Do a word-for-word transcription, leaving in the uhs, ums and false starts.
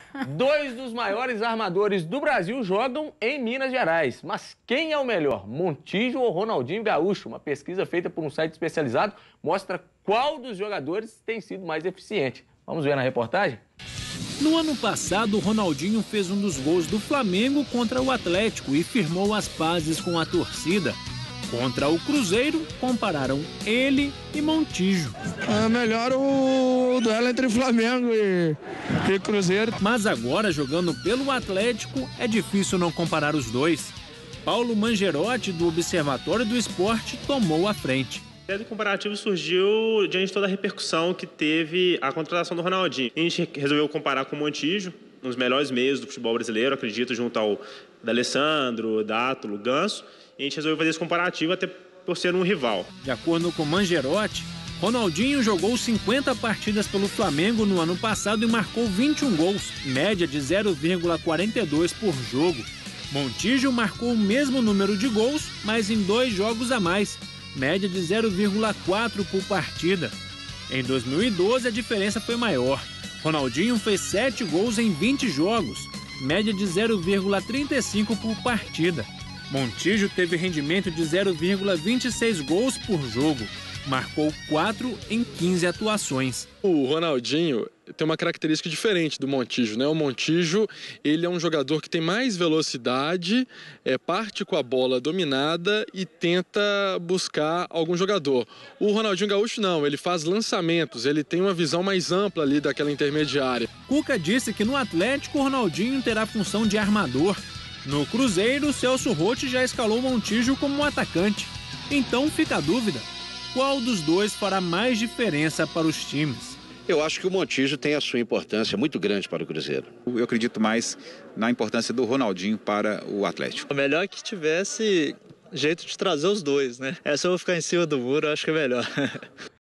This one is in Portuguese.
Dois dos maiores armadores do Brasil jogam em Minas Gerais. Mas quem é o melhor, Montijo ou Ronaldinho Gaúcho? Uma pesquisa feita por um site especializado mostra qual dos jogadores tem sido mais eficiente. Vamos ver na reportagem? No ano passado, o Ronaldinho fez um dos gols do Flamengo contra o Atlético e firmou as pazes com a torcida. Contra o Cruzeiro, compararam ele e Montijo. É melhor o duelo entre Flamengo e, e Cruzeiro. Mas agora, jogando pelo Atlético, é difícil não comparar os dois. Paulo Mangerotti, do Observatório do Esporte, tomou a frente. A ideia do comparativo surgiu diante de toda a repercussão que teve a contratação do Ronaldinho. A gente resolveu comparar com o Montijo, um dos melhores meios do futebol brasileiro, acredito, junto ao D'Alessandro, Dátulo, Ganso. E a gente resolveu fazer esse comparativo até por ser um rival. De acordo com Mangerotti, Ronaldinho jogou cinquenta partidas pelo Flamengo no ano passado e marcou vinte e um gols, média de zero vírgula quarenta e dois por jogo. Montijo marcou o mesmo número de gols, mas em dois jogos a mais, média de zero vírgula quatro por partida. Em dois mil e doze, a diferença foi maior. Ronaldinho fez sete gols em vinte jogos, média de zero vírgula trinta e cinco por partida. Montijo teve rendimento de zero vírgula vinte e seis gols por jogo, marcou quatro em quinze atuações. O Ronaldinho tem uma característica diferente do Montijo, né? O Montijo, ele é um jogador que tem mais velocidade, é, parte com a bola dominada e tenta buscar algum jogador. O Ronaldinho Gaúcho não, ele faz lançamentos, ele tem uma visão mais ampla ali daquela intermediária. Cuca disse que no Atlético o Ronaldinho terá função de armador. No Cruzeiro, Celso Roth já escalou Montijo como um atacante. Então fica a dúvida, qual dos dois fará mais diferença para os times? Eu acho que o Montijo tem a sua importância muito grande para o Cruzeiro. Eu acredito mais na importância do Ronaldinho para o Atlético. O melhor é que tivesse jeito de trazer os dois, né? Essa eu vou ficar em cima do muro, acho que é melhor.